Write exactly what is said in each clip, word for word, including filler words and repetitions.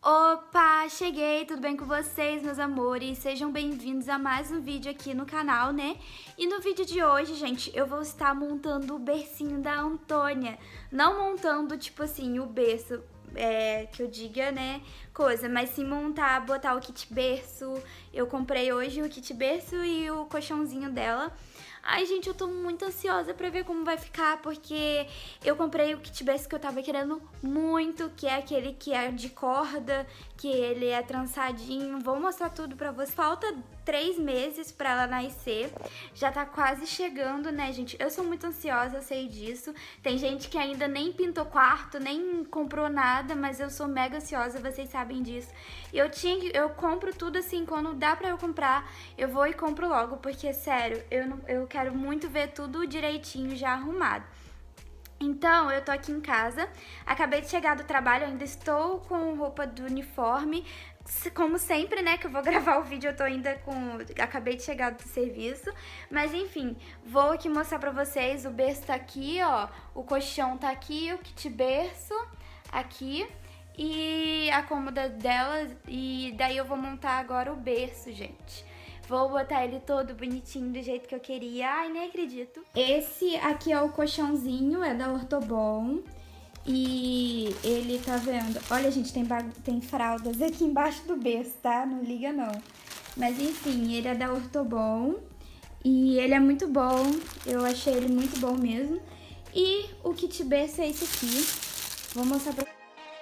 Opa, cheguei, tudo bem com vocês, meus amores? Sejam bem-vindos a mais um vídeo aqui no canal, né? E no vídeo de hoje, gente, eu vou estar montando o bercinho da Antônia. Não montando, tipo assim, o berço, é, que eu diga, né, coisa, mas sim montar, botar o kit berço. Eu comprei hoje o kit berço e o colchãozinho dela. Ai, gente, eu tô muito ansiosa pra ver como vai ficar, porque eu comprei o kit berço que eu tava querendo muito, que é aquele que é de corda, que ele é trançadinho. Vou mostrar tudo pra vocês. Falta três meses pra ela nascer. Já tá quase chegando, né, gente? Eu sou muito ansiosa, eu sei disso. Tem gente que ainda nem pintou quarto, nem comprou nada, mas eu sou mega ansiosa, vocês sabem disso. Eu tinha, eu compro tudo assim, quando dá pra eu comprar, eu vou e compro logo, porque, sério, eu, não, eu quero muito ver tudo direitinho já arrumado. Então, eu tô aqui em casa, acabei de chegar do trabalho, ainda estou com roupa do uniforme, como sempre, né, que eu vou gravar o vídeo, eu tô ainda com... acabei de chegar do serviço, mas enfim, vou aqui mostrar pra vocês, o berço tá aqui, ó, o colchão tá aqui, o kit berço aqui, e a cômoda dela, e daí eu vou montar agora o berço, gente. Vou botar ele todo bonitinho do jeito que eu queria. Ai, nem acredito. Esse aqui é o colchãozinho, é da Ortobon. E ele, tá vendo? Olha, gente, tem, tem fraldas aqui embaixo do berço, tá? Não liga, não. Mas, enfim, ele é da Ortobon. E ele é muito bom. Eu achei ele muito bom mesmo. E o kit berço é esse aqui. Vou mostrar pra vocês.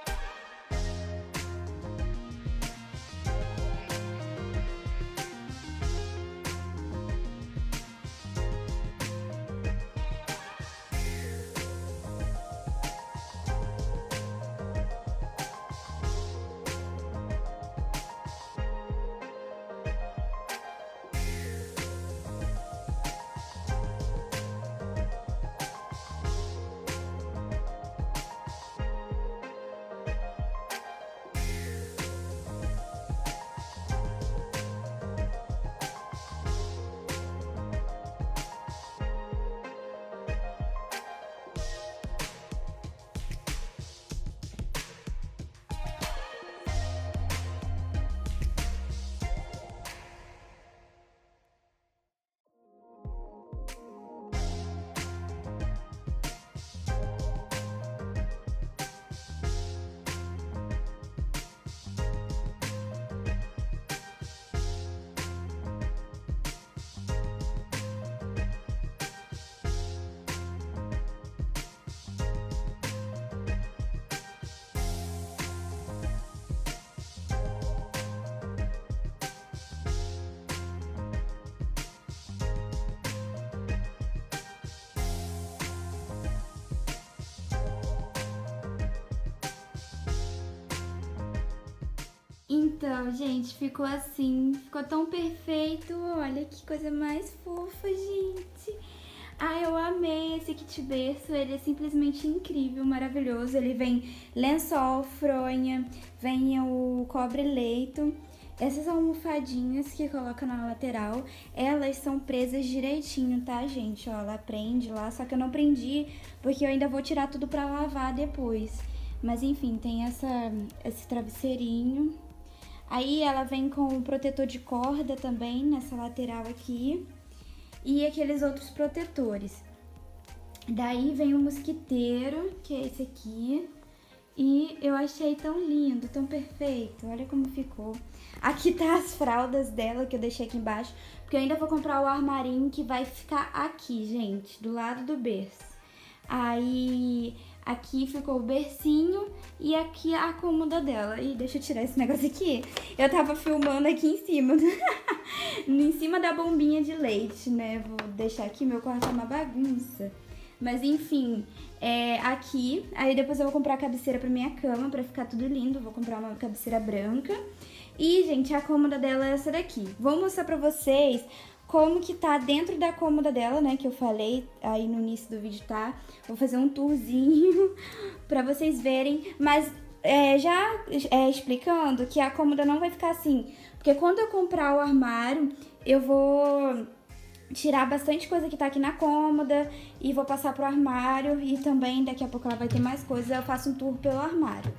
Então, gente, ficou assim, ficou tão perfeito, olha que coisa mais fofa, gente. Ai, eu amei esse kit berço, ele é simplesmente incrível, maravilhoso. Ele vem lençol, fronha, vem o cobre-leito. Essas almofadinhas que coloca na lateral, elas são presas direitinho, tá, gente? Ó, ela prende lá, só que eu não prendi porque eu ainda vou tirar tudo pra lavar depois. Mas enfim, tem essa, esse travesseirinho. Aí ela vem com o protetor de corda também, nessa lateral aqui. E aqueles outros protetores. Daí vem o mosquiteiro, que é esse aqui. E eu achei tão lindo, tão perfeito. Olha como ficou. Aqui tá as fraldas dela, que eu deixei aqui embaixo. Porque eu ainda vou comprar o armarinho que vai ficar aqui, gente, do lado do berço. Aí... aqui ficou o bercinho e aqui a cômoda dela. E deixa eu tirar esse negócio aqui. Eu tava filmando aqui em cima. Em cima da bombinha de leite, né? Vou deixar aqui, meu quarto é uma bagunça. Mas enfim, é aqui. Aí depois eu vou comprar a cabeceira pra minha cama, pra ficar tudo lindo. Vou comprar uma cabeceira branca. E, gente, a cômoda dela é essa daqui. Vou mostrar pra vocês como que tá dentro da cômoda dela, né, que eu falei aí no início do vídeo, tá? Vou fazer um tourzinho pra vocês verem, mas é, já é, explicando que a cômoda não vai ficar assim, porque quando eu comprar o armário, eu vou tirar bastante coisa que tá aqui na cômoda e vou passar pro armário e também daqui a pouco ela vai ter mais coisas, eu faço um tour pelo armário.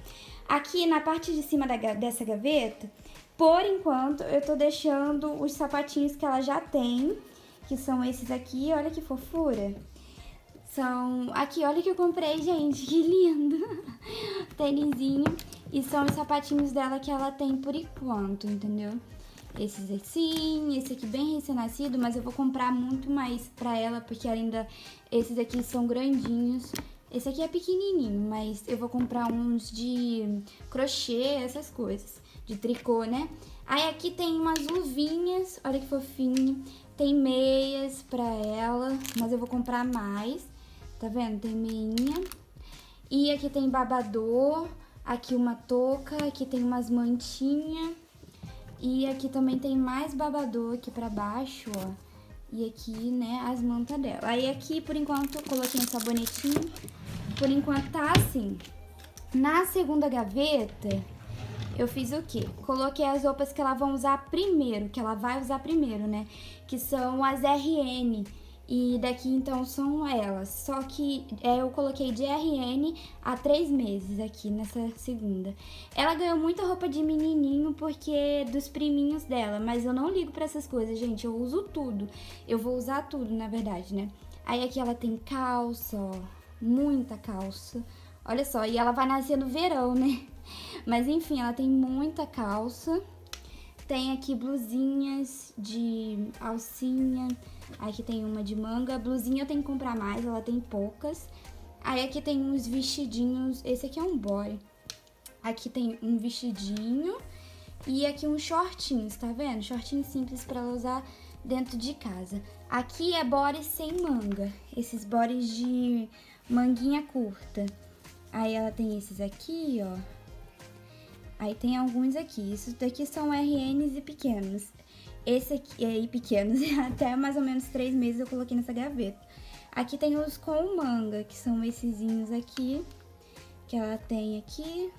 Aqui na parte de cima da, dessa gaveta, por enquanto, eu tô deixando os sapatinhos que ela já tem, que são esses aqui, olha que fofura. São... Aqui, olha que eu comprei, gente, que lindo! Tênisinho. E são os sapatinhos dela que ela tem por enquanto, entendeu? Esses assim, esse aqui bem recém-nascido, mas eu vou comprar muito mais pra ela, porque ainda esses aqui são grandinhos. Esse aqui é pequenininho, mas eu vou comprar uns de crochê, essas coisas, de tricô, né? Aí aqui tem umas luvinhas, olha que fofinho. Tem meias pra ela, mas eu vou comprar mais, tá vendo? Tem meinha. E aqui tem babador, aqui uma touca, aqui tem umas mantinhas. E aqui também tem mais babador aqui pra baixo, ó. E aqui, né, as mantas dela. Aí aqui, por enquanto, eu coloquei um sabonetinho. Por enquanto tá assim. Na segunda gaveta, eu fiz o quê? Coloquei as roupas que ela vai usar primeiro, que ela vai usar primeiro, né? Que são as R N. E daqui, então, são elas. Só que é, eu coloquei de R N há três meses aqui, nessa segunda. Ela ganhou muita roupa de menininho porque dos priminhos dela. Mas eu não ligo pra essas coisas, gente. Eu uso tudo. Eu vou usar tudo, na verdade, né? Aí aqui ela tem calça, ó. Muita calça. Olha só, e ela vai nascer no verão, né? Mas enfim, ela tem muita calça. Tem aqui blusinhas de alcinha. Aqui tem uma de manga. Blusinha eu tenho que comprar mais, ela tem poucas. Aí aqui tem uns vestidinhos. Esse aqui é um body. Aqui tem um vestidinho. E aqui uns shortinhos, tá vendo? Shortinhos simples pra ela usar dentro de casa. Aqui é body sem manga. Esses bodies de manguinha curta. Aí ela tem esses aqui, ó. Aí tem alguns aqui. Esses daqui são R Ns e pequenos. Esse aqui, e pequenos, até mais ou menos três meses eu coloquei nessa gaveta. Aqui tem os com manga, que são essesinhos aqui, que ela tem aqui.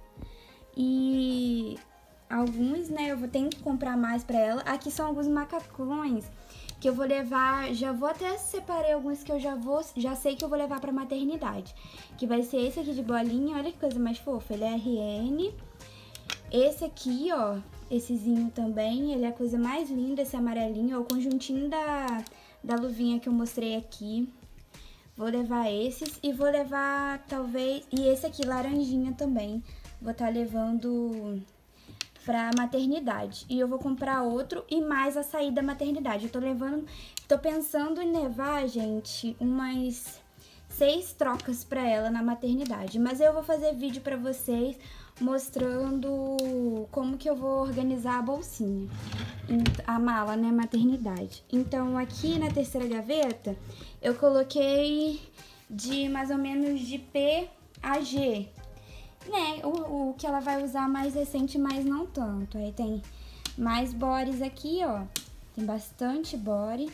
E alguns, né, eu vou ter que comprar mais pra ela. Aqui são alguns macacões que eu vou levar, já vou até separei alguns que eu já vou, já sei que eu vou levar pra maternidade. Que vai ser esse aqui de bolinha, olha que coisa mais fofa, ele é R N. Esse aqui, ó, essezinho também, ele é a coisa mais linda, esse amarelinho, é o conjuntinho da, da luvinha que eu mostrei aqui. Vou levar esses e vou levar, talvez, e esse aqui, laranjinha também, vou estar levando pra maternidade. E eu vou comprar outro e mais açaí da maternidade. Eu tô levando, tô pensando em levar, gente, umas seis trocas pra ela na maternidade. Mas eu vou fazer vídeo pra vocês mostrando como que eu vou organizar a bolsinha, a mala, né, maternidade. Então aqui na terceira gaveta eu coloquei de mais ou menos de P a G, né, o, o que ela vai usar mais recente, mas não tanto. Aí tem mais bodies aqui, ó, tem bastante body.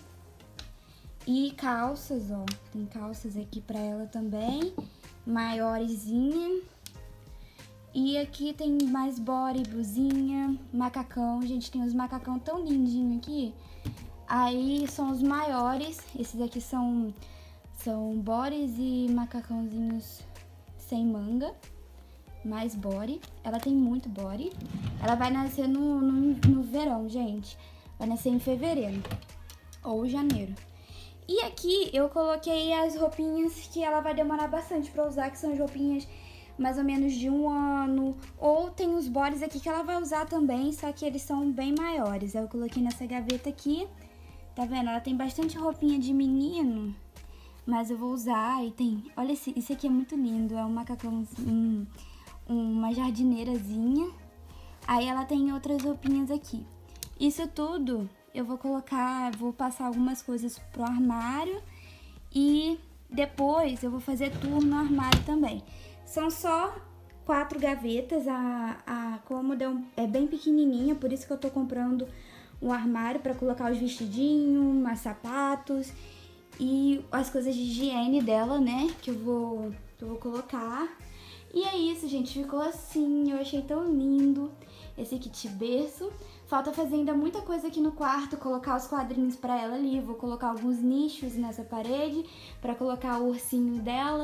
E calças, ó, tem calças aqui pra ela também, maiorzinha. E aqui tem mais body, blusinha, macacão. Gente, tem uns macacão tão lindinho aqui. Aí são os maiores. Esses aqui são, são bodies e macacãozinhos sem manga. Mais body. Ela tem muito body. Ela vai nascer no, no, no verão, gente. Vai nascer em fevereiro ou janeiro. E aqui eu coloquei as roupinhas que ela vai demorar bastante pra usar, que são as roupinhas mais ou menos de um ano, ou tem os bodies aqui que ela vai usar também, só que eles são bem maiores. Eu coloquei nessa gaveta aqui, tá vendo? Ela tem bastante roupinha de menino, mas eu vou usar. E tem, olha, esse, esse aqui é muito lindo, é um macacão, um, uma jardineirazinha. Aí ela tem outras roupinhas aqui. Isso tudo eu vou colocar, vou passar algumas coisas pro armário e depois eu vou fazer tour no armário também. São só quatro gavetas, a, a cômoda é bem pequenininha, por isso que eu tô comprando um armário para colocar os vestidinhos, mais sapatos e as coisas de higiene dela, né, que eu vou, que eu vou colocar. E é isso, gente, ficou assim, eu achei tão lindo esse kit berço. Falta fazer ainda muita coisa aqui no quarto, colocar os quadrinhos pra ela ali, vou colocar alguns nichos nessa parede pra colocar o ursinho dela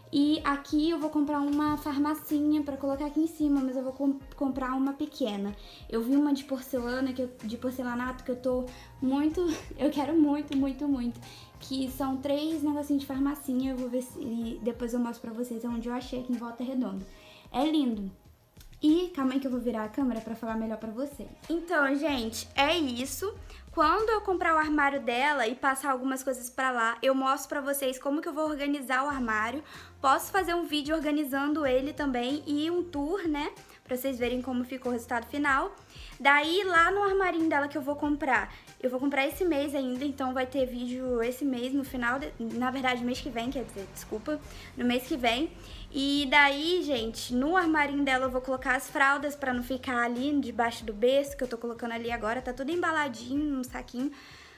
E aqui eu vou comprar uma farmacinha pra colocar aqui em cima, mas eu vou comp comprar uma pequena. Eu vi uma de porcelana, que eu, de porcelanato, que eu tô muito... eu quero muito, muito, muito. Que são três negocinhos de farmacinha. Eu vou ver se depois eu mostro pra vocês onde eu achei aqui em Volta Redonda. É lindo. E calma aí que eu vou virar a câmera pra falar melhor pra vocês. Então, gente, é isso. Quando eu comprar o armário dela e passar algumas coisas pra lá, eu mostro pra vocês como que eu vou organizar o armário. Posso fazer um vídeo organizando ele também e um tour, né? Pra vocês verem como ficou o resultado final. Daí, lá no armarinho dela que eu vou comprar, eu vou comprar esse mês ainda, então vai ter vídeo esse mês, no final, de, na verdade, mês que vem, quer dizer, desculpa, no mês que vem. E daí, gente, no armarinho dela eu vou colocar as fraldas pra não ficar ali debaixo do berço, que eu tô colocando ali agora, tá tudo embaladinho num saquinho.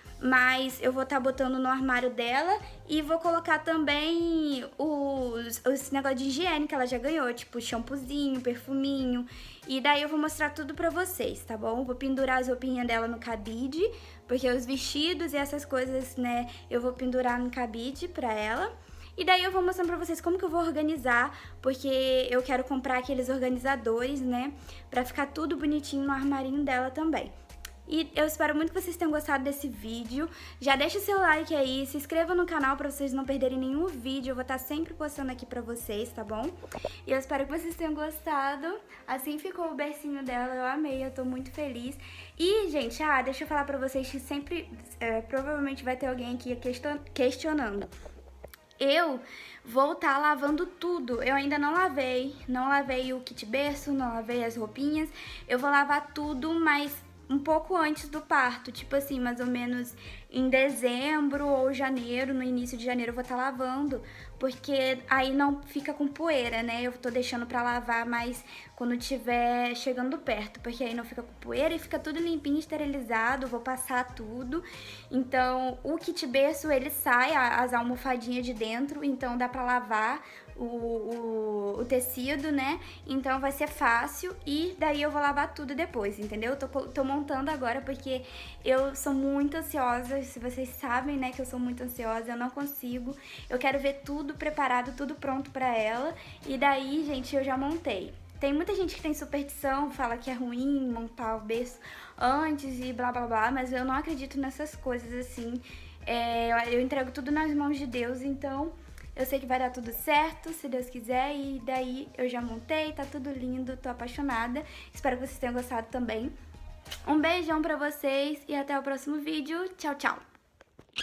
Mas eu vou estar tá botando no armário dela e vou colocar também os, os negócios de higiene que ela já ganhou, tipo shampoozinho, perfuminho. E daí eu vou mostrar tudo pra vocês, tá bom? Vou pendurar as roupinhas dela no cabide, porque os vestidos e essas coisas, né, eu vou pendurar no cabide pra ela. E daí eu vou mostrando pra vocês como que eu vou organizar, porque eu quero comprar aqueles organizadores, né, pra ficar tudo bonitinho no armarinho dela também. E eu espero muito que vocês tenham gostado desse vídeo. Já deixa o seu like aí, se inscreva no canal pra vocês não perderem nenhum vídeo. Eu vou estar sempre postando aqui pra vocês, tá bom? E eu espero que vocês tenham gostado. Assim ficou o bercinho dela, eu amei, eu tô muito feliz. E, gente, ah, deixa eu falar pra vocês que sempre, é, provavelmente vai ter alguém aqui questionando. Eu vou estar tá lavando tudo. Eu ainda não lavei, não lavei o kit berço, não lavei as roupinhas. Eu vou lavar tudo, mas um pouco antes do parto, tipo assim, mais ou menos em dezembro ou janeiro, no início de janeiro eu vou estar tá lavando, porque aí não fica com poeira, né? Eu tô deixando pra lavar mais quando tiver chegando perto, porque aí não fica com poeira e fica tudo limpinho, esterilizado, vou passar tudo. Então, o kit berço, ele sai, as almofadinhas de dentro, então dá pra lavar o, o, o tecido, né? Então vai ser fácil e daí eu vou lavar tudo depois, entendeu? Eu tô, tô montando agora porque eu sou muito ansiosa, se vocês sabem, né, que eu sou muito ansiosa, eu não consigo. Eu quero ver tudo preparado, tudo pronto pra ela e daí, gente, eu já montei. Tem muita gente que tem superstição, fala que é ruim montar o berço antes e blá blá blá, mas eu não acredito nessas coisas assim. É, eu entrego tudo nas mãos de Deus, então eu sei que vai dar tudo certo, se Deus quiser, e daí eu já montei, tá tudo lindo, tô apaixonada. Espero que vocês tenham gostado também. Um beijão pra vocês e até o próximo vídeo. Tchau, tchau!